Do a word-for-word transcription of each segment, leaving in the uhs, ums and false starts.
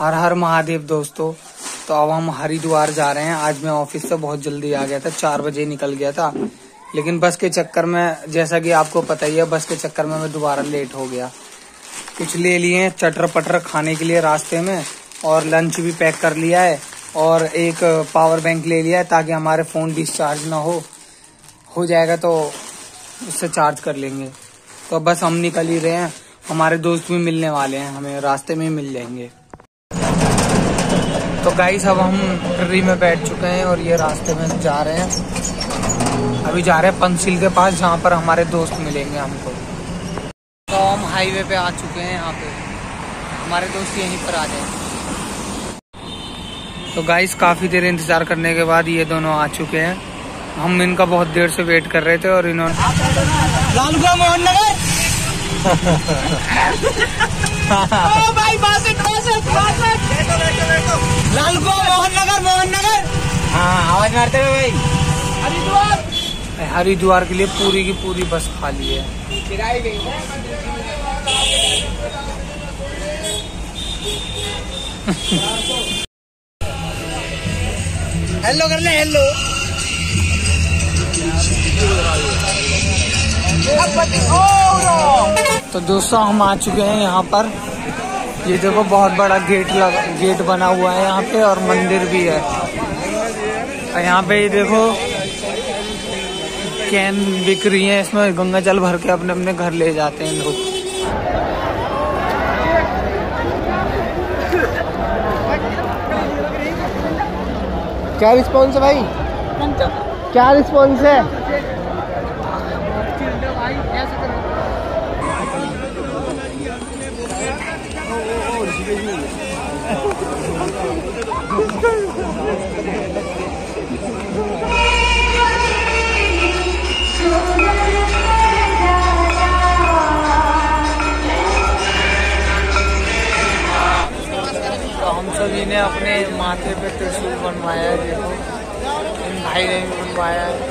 हर हर महादेव दोस्तों। तो अब हम हरिद्वार जा रहे हैं। आज मैं ऑफिस से बहुत जल्दी आ गया था, चार बजे निकल गया था, लेकिन बस के चक्कर में, जैसा कि आपको पता ही है, बस के चक्कर में मैं दोबारा लेट हो गया। कुछ ले लिए चटर पटर खाने के लिए रास्ते में, और लंच भी पैक कर लिया है, और एक पावर बैंक ले लिया है ताकि हमारे फोन डिस्चार्ज ना हो हो जाएगा तो उससे चार्ज कर लेंगे। तो बस हम निकल ही रहे हैं, हमारे दोस्त भी मिलने वाले हैं, हमें रास्ते में ही मिल जाएंगे। तो गाइस अब हम ट्री में बैठ चुके हैं और ये रास्ते में जा रहे हैं। अभी जा रहे हैं पंचशील के पास, जहाँ पर हमारे दोस्त मिलेंगे हमको। तो हम हाईवे पे आ चुके हैं, यहाँ पे हमारे दोस्त यहीं पर आ जाएंगे। तो गाइस काफी देर इंतजार करने के बाद ये दोनों आ चुके हैं। हम इनका बहुत देर से वेट कर रहे थे और इन्होंने लालगुआ मोहन नगर ओ भाई बासठ बासठ बासठ लालगुआ मोहन नगर मोहन नगर। हाँ आवाज मारते हुए भाई। हरिद्वार हरिद्वार के लिए पूरी की पूरी बस खाली है। हेलो कर ले हेलो। तो दोस्तों हम आ चुके हैं यहाँ पर। ये देखो बहुत बड़ा गेट लगा, गेट बना हुआ है यहाँ पे, और मंदिर भी है। और यहाँ पे ये देखो कैन बिक रही है, इसमें गंगा जल भर के अपने अपने घर ले जाते हैं लोग। क्या रिस्पॉन्स है भाई? क्या रिस्पॉन्स है? तो हम सभी ने अपने माथे पे त्रिशूल बनवाया है, देखो इन भाई ने भी बनवाया है।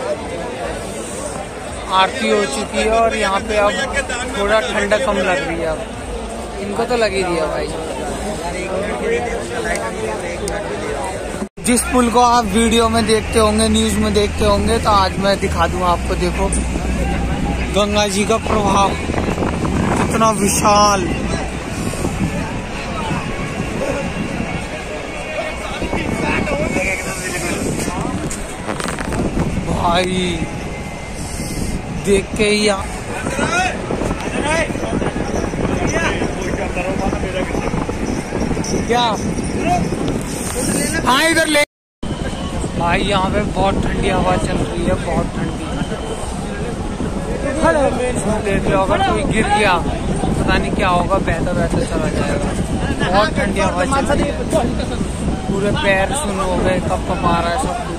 आरती हो चुकी है और यहाँ पे अब थोड़ा ठंडा कम लग रही है। अब इनको तो लग ही रही है भाई। जिस पुल को आप वीडियो में देखते होंगे, न्यूज में देखते होंगे, तो आज मैं दिखा दूं आपको। देखो गंगा जी का प्रभाव कितना विशाल। भाई देख के ही क्या हाँ इधर ले भाई। यहाँ पे बहुत ठंडी हवा चल रही है, बहुत ठंडी। देख लो, अगर कोई गिर गया पता नहीं क्या होगा, बहता बहता चला जाएगा। बहुत ठंडी हवा चल रही है, पूरे पैर सुन हो गए, कब कब आ रहा है सब।